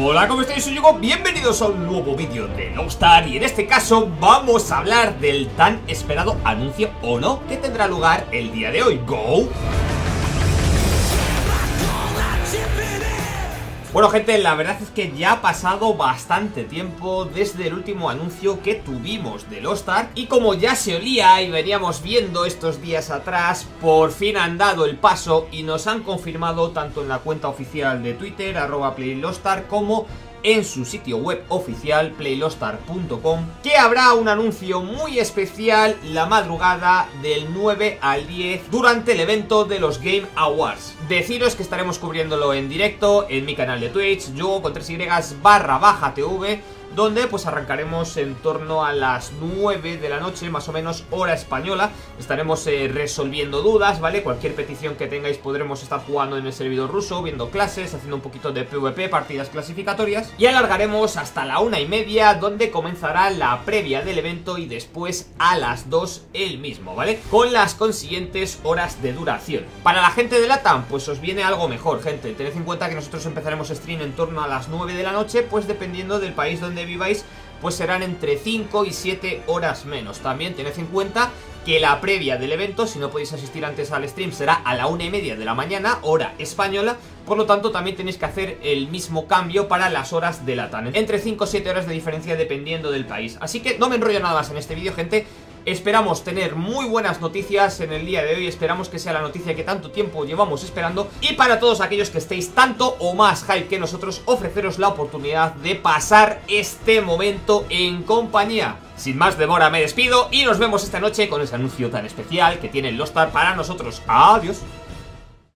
Hola, ¿cómo estáis? Soy Hugo, bienvenidos a un nuevo vídeo de Loadstar. Y en este caso vamos a hablar del tan esperado anuncio, o no, que tendrá lugar el día de hoy. ¡Go! Bueno, gente, la verdad es que ya ha pasado bastante tiempo desde el último anuncio que tuvimos de Loadstar. Y como ya se olía y veníamos viendo estos días atrás, por fin han dado el paso y nos han confirmado tanto en la cuenta oficial de Twitter, @PlayLoadstar, como en su sitio web oficial, playloadstar.com, que habrá un anuncio muy especial la madrugada del 9 al 10 durante el evento de los Game Awards. Deciros que estaremos cubriéndolo en directo en mi canal de Twitch, yo con 3y_tv, donde pues arrancaremos en torno a las 9 de la noche, más o menos hora española. Estaremos resolviendo dudas, ¿vale? Cualquier petición que tengáis podremos estar jugando en el servidor ruso, viendo clases, haciendo un poquito de PvP, partidas clasificatorias. Y alargaremos hasta la 1:30, donde comenzará la previa del evento, y después a las 2 el mismo, ¿vale? Con las consiguientes horas de duración. Para la gente de LATAM, pues os viene algo mejor, gente. Tened en cuenta que nosotros empezaremos stream en torno a las 9 de la noche, pues dependiendo del país donde viváis, pues serán entre 5 y 7 horas menos. También tened en cuenta que la previa del evento, si no podéis asistir antes al stream, será a la 1:30 de la mañana, hora española. Por lo tanto, también tenéis que hacer el mismo cambio para las horas de LATAM, entre 5 o 7 horas de diferencia dependiendo del país. Así que no me enrollo nada más en este vídeo, gente. Esperamos tener muy buenas noticias en el día de hoy. Esperamos que sea la noticia que tanto tiempo llevamos esperando. Y para todos aquellos que estéis tanto o más hype que nosotros, ofreceros la oportunidad de pasar este momento en compañía. Sin más demora me despido y nos vemos esta noche con ese anuncio tan especial que tiene Loadstar para nosotros. Adiós.